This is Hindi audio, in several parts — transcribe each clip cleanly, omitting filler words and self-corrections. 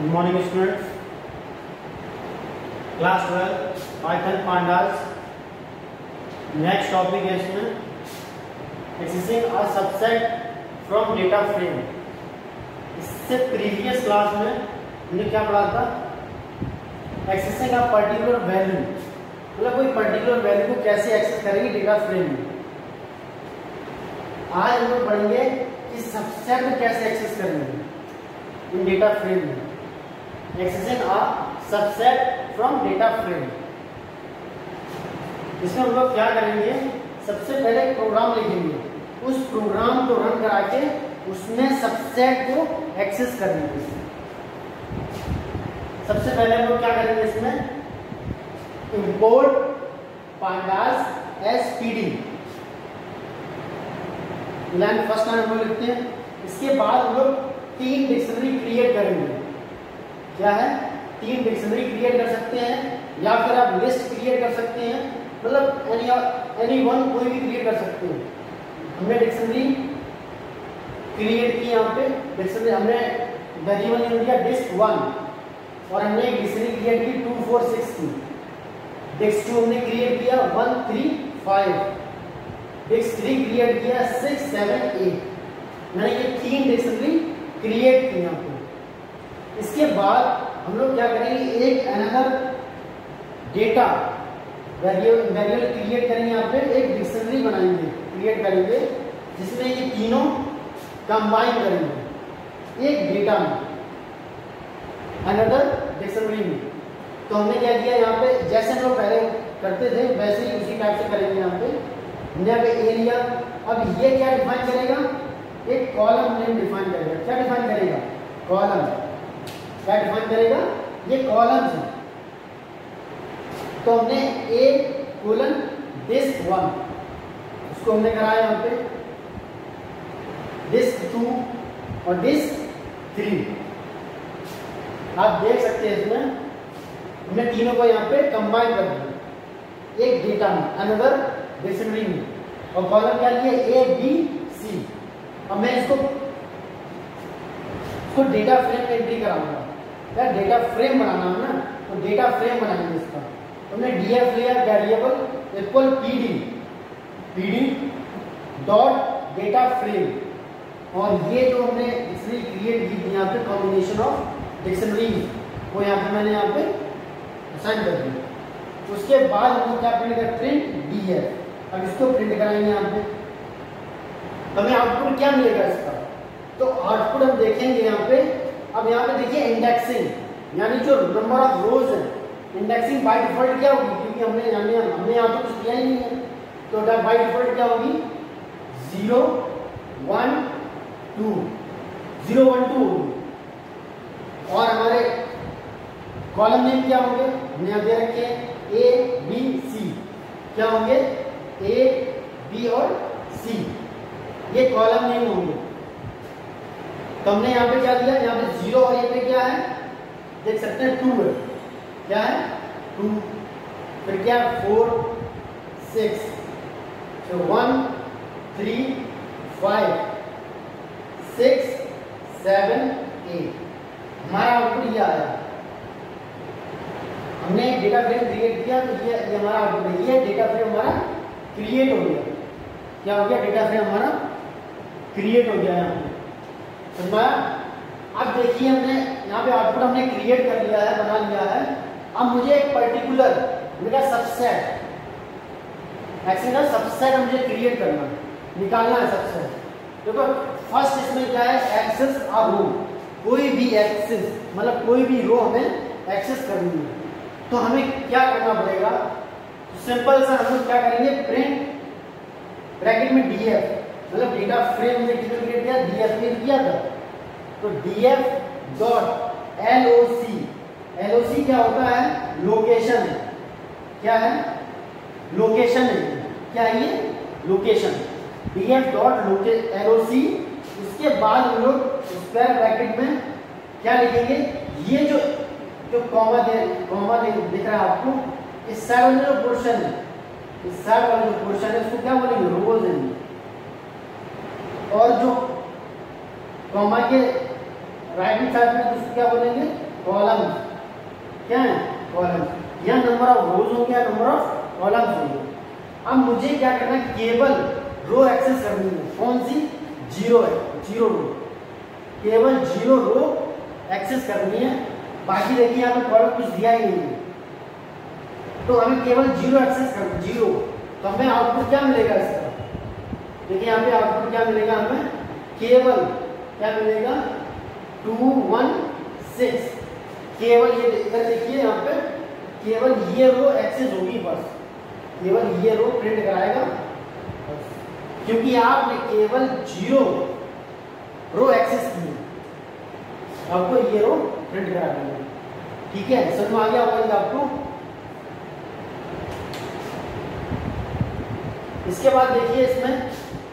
Good morning students. Class 12 Python pandas. Next topic है इसमें accessing a subset from data frame. इससे प्रीवियस क्लास में हमने क्या पढ़ा था? Accessing a particular value, मतलब कोई पर्टिकुलर वैल्यू को कैसे एक्सेस करेंगे डेटा फ्रेम में. आज हम लोग पढ़ेंगे कि सबसेट को कैसे एक्सेस करेंगे इन डेटा फ्रेम में. Accessing a subset from data frame. इसमें हम लोग क्या करेंगे, सबसे पहले एक प्रोग्राम लिखेंगे, उस प्रोग्राम को रन करा के उसमें सबसेट को एक्सेस करेंगे. सबसे पहले हम लोग क्या करेंगे, इसमें import pandas as pd line first line हम लोग लिखते हैं. इसके बाद हम लोग 3 डिक्शनरी क्रिएट करेंगे. क्या है, 3 डिक्शनरी क्रिएट कर सकते हैं या फिर आप लिस्ट क्रिएट कर सकते हैं, मतलब एनी वन कोई भी क्रिएट कर सकते हैं. हमने डिक्शनरी क्रिएट की, यहाँ पे डिक्शनरी हमने वेरिएबल यूज किया डिस्ट1 और हमने एक डिक्शनरी क्रिएट की 2 4 6 की. डिक्स2 हमने क्रिएट किया 1 3 5. डिक्स3 क्रिएट किया 6 7 8. मैंने ये 3 डिक्शनरी क्रिएट की यहाँ पे. इसके बाद हम लोग क्या करेंगे, एक अनदर डेटा वेरिएबल क्रिएट करेंगे. यहाँ पे एक डिक्शनरी बनाएंगे, क्रिएट करेंगे, जिसमें ये तीनों कंबाइन करेंगे एक डेटा में, अनदर डिक्शनरी में. तो हमने क्या किया, यहाँ पे जैसे हम लोग पहले करते थे वैसे ही उसी टाइप से करेंगे. यहाँ पे हमने यहाँ पे ए लिया. अब ये क्या डिफाइन करेगा, एक कॉलम नेम डिफाइन करेगा. क्या डिफाइन करेगा, कॉलम. क्या डिफाइन करेगा, ये कॉलम्स है. तो हमने ए कोलन डिस्ट1 उसको हमने कराया यहाँ पे डिस्ट2 और डिस्ट3. आप देख सकते हैं इसमें हमने तीनों को यहाँ पे कंबाइन कर दिया एक डेटा में, अनदर डिक्शनरी में. और कॉलम क्या लिया, ए बी सी. अब मैं इसको डेटा फ्रेम में एंट्री कराऊंगा. क्या डेटा फ्रेम बनाना है ना, तो डेटा फ्रेम बनाएंगे इसका. तो हमने डीएफ लिया variable equal PD dot data frame. और ये जो हमने डिक्शनरी क्रिएट की थी यहाँ पे कॉम्बिनेशन ऑफ डिक्शनरी वो यहाँ पे मैंने यहाँ पे असाइन कर दिया. उसके बाद हम लोग क्या प्रिंट कर, प्रिंट डीएफ. अब इसको प्रिंट कराएंगे यहाँ पे. हमें आउटपुट क्या मिलेगा इसका, तो आउटपुट हम देखेंगे यहाँ पे. अब यहाँ पे देखिए इंडेक्सिंग, यानी जो नंबर ऑफ रोज है, इंडेक्सिंग बाय डिफॉल्ट क्या होगी, क्योंकि हमने यहाँ पे कुछ दिया ही नहीं है. तो बाय डिफॉल्ट क्या होगी, 0 1 2 0 1 2 होगी. और हमारे कॉलम नेम क्या होंगे, हमने यहाँ दे रखे हैं ए बी सी. क्या होंगे, ए बी और सी, ये कॉलम नेम होंगे. तो हमने यहाँ पे क्या दिया, यहाँ पे 0 और ये पे क्या है, देख सकते हैं 2 है. क्या है, 2. फिर क्या, 4 6. तो 1 3 5 6 7 8. हमारा आउटपुट ये आया. हमने एक डेटा फ्रेम क्रिएट किया, तो ये हमारा आउटपुट है. ये डेटा फ्रेम हमारा क्रिएट हो गया. क्या हो गया, डेटा फ्रेम हमारा क्रिएट हो गया यहाँ पे. अब देखिए हमने यहाँ पे आउटपुट हमने क्रिएट कर लिया है, बना लिया है. अब मुझे एक पर्टिकुलर मेरा सबसेट सबसेट मुझे क्रिएट करना है, निकालना है सबसेट. देखो फर्स्ट इसमें क्या है, एक्सेस अ रो. कोई भी एक्सेस मतलब कोई भी रो हमें एक्सेस करनी है. तो हमें क्या करना पड़ेगा, सिंपल सा हम लोग क्या करेंगे, प्रिंट ब्रैकेट में डीएफ, मतलब डेटा फ्रेम में कितना क्रिएट किया, डीएफ में किया था. तो डीएफ डॉट एलओसी. एलओसी क्या होता है, लोकेशन. क्या है, लोकेशन है. क्या है ये, लोकेशन. DF dot LOC. उसके बाद हम लोग स्क्वायर ब्रैकेट में क्या लिखेंगे, ये जो कॉमा दिख रहा है आपको, इस साइड वाला जो पोर्शन है, इस साइड वाला जो पोर्शन है उसको क्या बोलेंगे, रोज है. और जो कॉमा के राइट हैंड साइड में उसको क्या बोलेंगे, क्या है, कॉलम्स। या नंबर ऑफ रोज होंगे या नंबर ऑफ कॉलम्स होंगे। अब मुझे क्या करना है, केवल रो एक्सेस करनी है। कौन सी, 0 है, 0 रो, केवल 0 रो एक्सेस करनी है। बाकी देखिए यहाँ पे कॉलम कुछ दिया ही नहीं है, तो हमें केवल 0 एक्सेस करना, 0। तो हमें आउटपुट क्या मिलेगा इसका, देखिए यहाँ पे आउटपुट क्या मिलेगा हमें, केवल क्या मिलेगा, 2 1 6। केवल ये इधर देखिए यहाँ पे केवल ये रो एक्सेस होगी बस, केवल ये रो प्रिंट कराएगा बस, क्योंकि आपने केवल 0 रो एक्सेस की है, आपको ये रो प्रिंट करा देंगे। ठीक है, समझ में आ गया होगा आपको। इसके बाद देखिए इसमें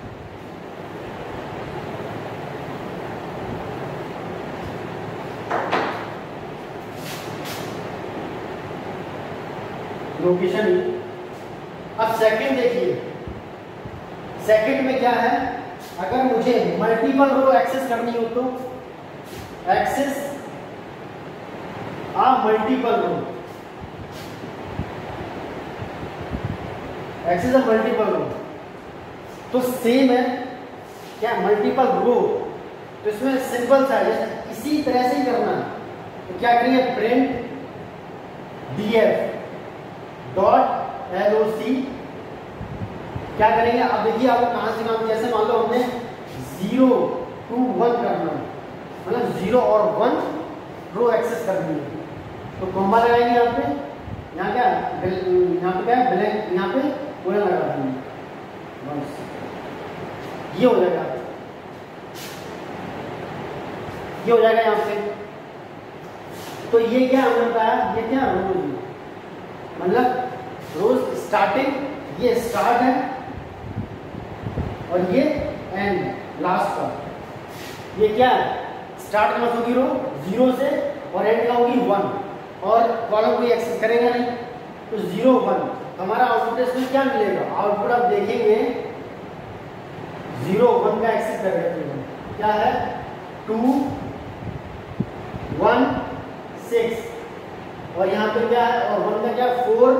लोकेशन। अब सेकंड देखिए, सेकंड में क्या है, अगर मुझे मल्टीपल रो एक्सेस करनी हो तो access a multiple row, access a multiple row, तो सेम है क्या, मल्टीपल रो। तो इसमें सिंपल सा है, इसी तरह से ही करना है। तो क्या करेंगे, प्रिंट df डॉट LOC, क्या करेंगे, अब देखिए आपको कहां से काम, जैसे मान लो हमने 0 to 1 करना है, मतलब 0 और 1 रो एक्सेस करनी है, तो कॉमा लगाएंगे यहाँ पे, यहाँ क्या, यहाँ पे क्या है, ब्लैंक, यहाँ पे पूरा लगा देंगे बस, ये हो जाएगा, ये हो जाएगा यहाँ पे। तो ये क्या हमने बताया, ये क्या रोज, मतलब रोज स्टार्टिंग, ये स्टार्ट है और ये एंड लास्ट का, ये क्या है, स्टार्ट का होगी रो 0 से और एंड का होगी 1, और कॉलम कोई एक्सेस करेगा नहीं, तो 0 1। हमारा आउटपुट इसमें क्या मिलेगा, आउटपुट आप देखेंगे 0 1 का एक्सेस करेगा, क्या है 2 1 6, और यहाँ पे क्या है, और 1 का क्या 4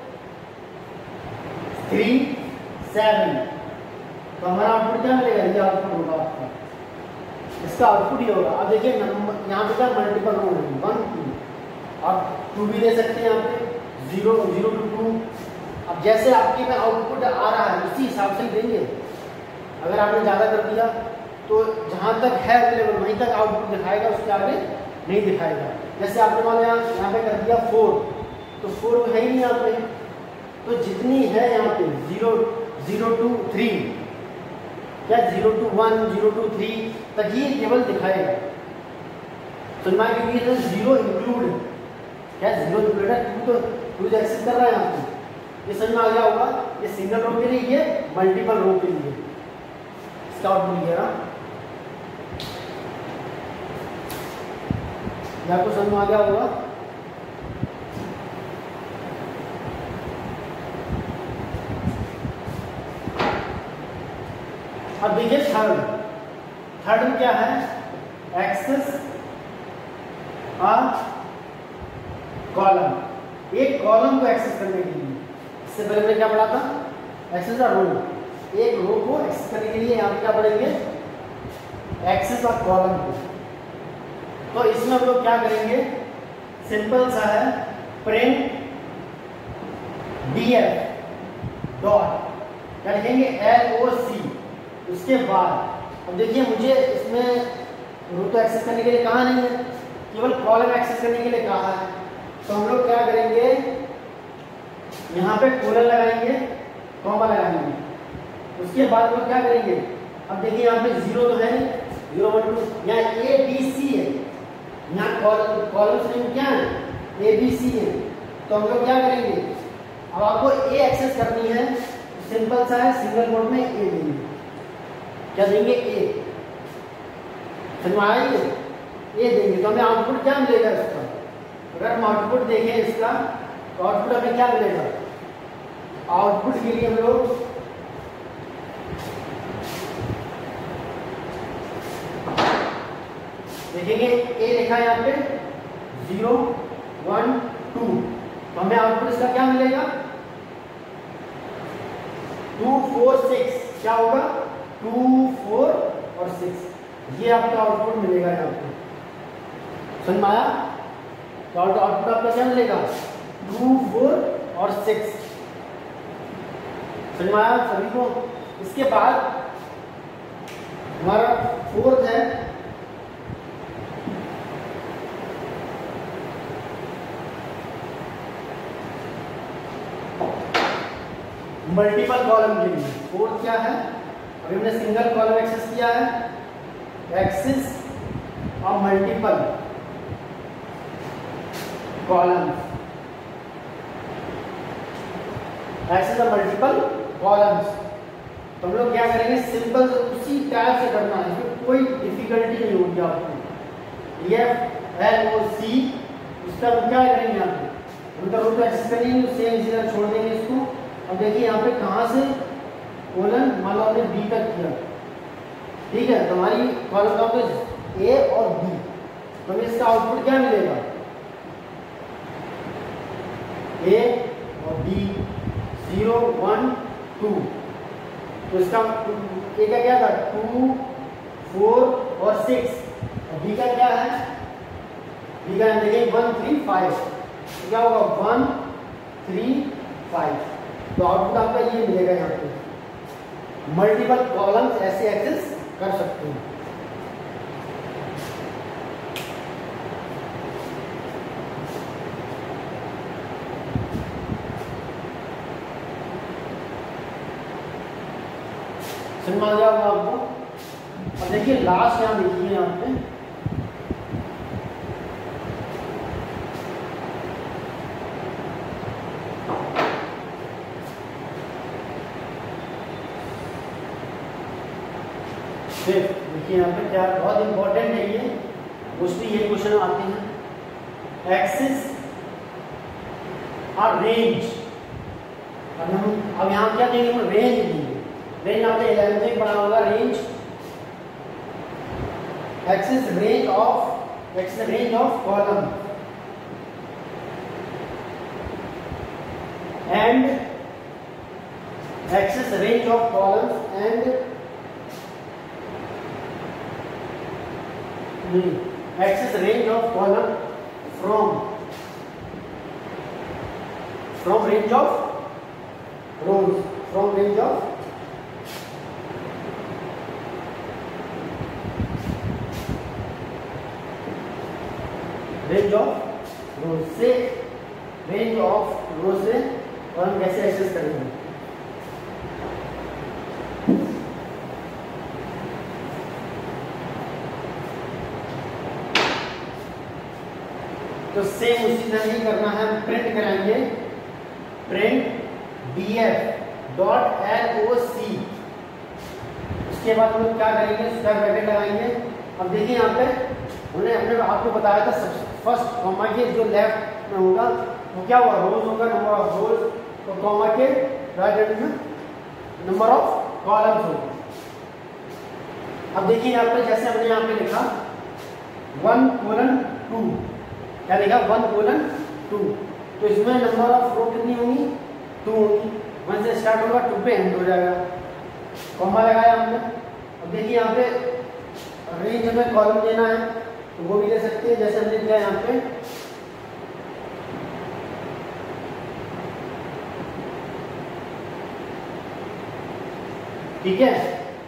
3 7, तो हमारा आउटपुट क्या मिलेगा, ये आउटपुट होगा आपका, इसका आउटपुट ये होगा। अब देखिए नंबर यहाँ पे क्या मल्टीपल रो होगी, 1 2, आप 2 भी दे सकते हैं यहाँ पे, 0 0 to 2। अब जैसे आपके में आउटपुट आ रहा है उसी हिसाब से देंगे। अगर आपने ज़्यादा कर दिया तो जहाँ तक है अवेलेबल वहीं तक आउटपुट दिखाएगा, उसके आगे नहीं दिखाएगा। जैसे आपने मान लिया यहाँ पे कर दिया 4, तो 4 है ही नहीं यहाँ पे, तो जितनी है यहाँ पे 0 0 to 3, क्या 0 to 1 0 to 3 तक ये केवल दिखाएगा। तो मैं क्योंकि 0 इंक्लूड है, क्या 0 इंक्लूड है, तो 2 एक्सेस कर रहा है यहाँ पे, ये समझ में आ गया होगा। ये सिंगल रो के लिए, ये मल्टीपल रो के लिए, इसका आउटपुट ये रहा, ये आपको समझ में आ गया होगा। अब देखिए थर्ड में क्या है, एक्सेस आ कॉलम, एक कॉलम को एक्सेस करने के लिए। इससे पहले मैंने क्या पढ़ा था, एक्सेस आ रो, एक रो को एक्सेस करने के लिए यहाँ पे क्या पढ़ेंगे, एक्सेस आ कॉलम को। तो इसमें हम लोग क्या करेंगे, सिंपल सा है, प्रिंट df डॉट क्या लिखेंगे, LOC। उसके बाद अब देखिए मुझे इसमें रो तो एक्सेस करने के लिए कहा नहीं है, केवल कॉलम एक्सेस करने के लिए कहा है। तो हम लोग क्या करेंगे, यहाँ पे कोलन लगाएंगे, कॉमा लगाएंगे, उसके बाद लोग क्या करेंगे, अब देखिए यहाँ पे 0 तो है, 0 1 2, यहाँ ABC है, यहाँ कॉलम स्ट्रिंग क्या है, ABC है। तो हम लोग क्या करेंगे, अब आपको A एक्सेस करनी है, सिंपल सा है, सिंगल कोट में A देंगे, क्या देंगे, A, समझ में आएंगे, A देंगे। तो हमें आउटपुट क्या मिलेगा इसका, अगर हम आउटपुट देखें इसका, तो आउटपुट हमें क्या मिलेगा, आउटपुट के लिए हम लोग देखेंगे A लिखा है यहाँ पे 0 1 2, तो हमें आउटपुट इसका क्या मिलेगा 2 4 6, क्या होगा 2 4 और 6, ये आपका आउटपुट मिलेगा यहाँ पे। समझ में आया? तो आउटपुट आपका क्या मिलेगा 2 4 और 6। समझ में आया सभी को? इसके बाद हमारा फोर्थ है मल्टीपल कॉलम के लिए। फोर्थ क्या है? अभी हमने सिंगल कॉलम एक्सेस किया है, एक्सेस और मल्टीपल कॉलम्स, एक्सेस और मल्टीपल कॉलम्स। तो हम लोग क्या करेंगे, सिंपल उसी टाइप से करना है, इसमें कोई डिफिकल्टी नहीं होगी आपको। ये एल ओ सी, उसका हम क्या करेंगे यहाँ पे, उनका रूट एक्सेस करेंगे, सेम इसी तरह छोड़ देंगे इसको। अब देखिए यहाँ पे कहाँ से कोलन, मान लो हमने बी तक किया, ठीक है, तो हमारी कॉलम का होगा ए और बी, तो हमें इसका आउटपुट क्या मिलेगा ए और बी, 0 1 2। तो इसका ए का क्या था 2 4 और 6, और बी का क्या है, बी का देखिए 1 3 5, तो क्या होगा 1 3 5। तो आउटपुट आपका ये मिलेगा। यहाँ पे मल्टीपल कॉलम्स ऐसे एक्सेस कर सकते हैं। समझ आ जाएगा आपको। अब देखिए लास्ट यहाँ देखिए, यहाँ पे देखिए यहाँ पे क्या बहुत इंपॉर्टेंट है, ये मोस्टली ये क्वेश्चन आते हैं, एक्सिस और रेंज। अब यहाँ क्या देंगे, हम रेंज देंगे। रेंज आपने 11th में पढ़ा होगा, range axis range of column and axis range of columns and access range of column from range of rows, from range of rows से, रेंज ऑफ रोज से कॉलम कैसे एक्सेस करेंगे। तो सेम उसी तरह ही करना है, हम प्रिंट कराएंगे, प्रिंट df डॉट loc। उसके बाद हम लोग क्या करेंगे, स्क्वायर ब्रैकेट लगाएंगे। अब देखिए यहाँ पे हमने आपको बताया था फर्स्ट कॉमा के जो लेफ्ट में होगा वो क्या होगा, रोज होगा, नंबर ऑफ रोज, तो कॉमा के राइट हैंड में नंबर ऑफ कॉलम्स होगा। अब देखिए यहाँ पे जैसे हमने यहाँ पे लिखा 1:2, क्या लिखा 1:2, तो इसमें नंबर ऑफ रो कितनी होंगी 2 होंगी, 1 से स्टार्ट होगा 2 पे एंड हो जाएगा, कॉमा लगाया हमने। अब देखिए यहाँ पे रेंज में कॉलम देना है तो वो भी ले सकते हैं, जैसे हमने दिया यहाँ पे ठीक है।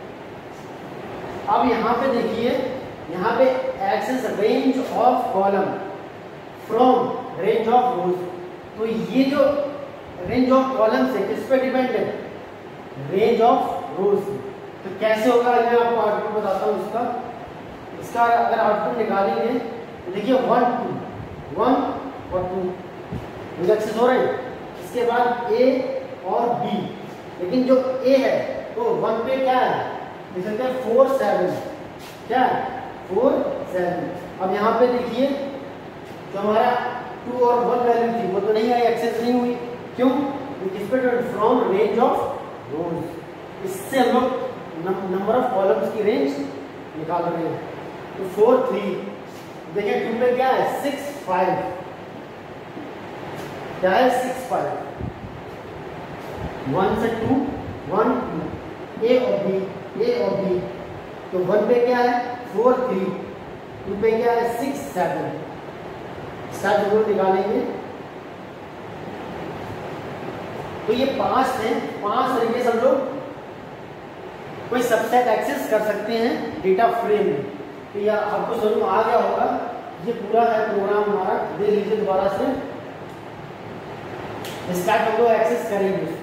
अब यहाँ पे देखिए, यहाँ पे access range of column from range of rows, तो ये जो रेंज ऑफ कॉलम से किस पे डिपेंड है, रेंज ऑफ रोज। तो कैसे होगा मैं आपको आउटपुट बताता हूँ इसका अगर आउटपुट निकालेंगे तो देखिए 1 2 1 और 2 एक्सेस हो रहे हैं। इसके बाद ए और बी, लेकिन जो ए है तो 1 पे क्या है, देख सकते हैं 4 7, क्या 4 7। अब यहाँ पे देखिए जो हमारा 2 और 1 वैल्यू थी वो तो नहीं आई, एक्सेस नहीं हुई, क्यों, किस पे, फ्रॉम रेंज ऑफ रोज। इससे हम लोग नंबर ऑफ कॉलम्स की रेंज निकाल रहे हैं। तो 4 3, देखिए 2 पे क्या है 6 5, क्या है 6 5, 1 से 2 1 2, ए और बी, तो 1 पे क्या है 4 3, 2 पे क्या है 6 7, इसका जरूर निकालेंगे। तो ये 5 हैं, 5 तरीके से हम लोग कोई सबसेट एक्सेस कर सकते हैं डेटा फ्रेम में। तो यह आपको समझ में आ गया होगा, ये पूरा है प्रोग्राम हमारा, देख लीजिए दोबारा से। इसका हम लोग एक्सेस करेंगे।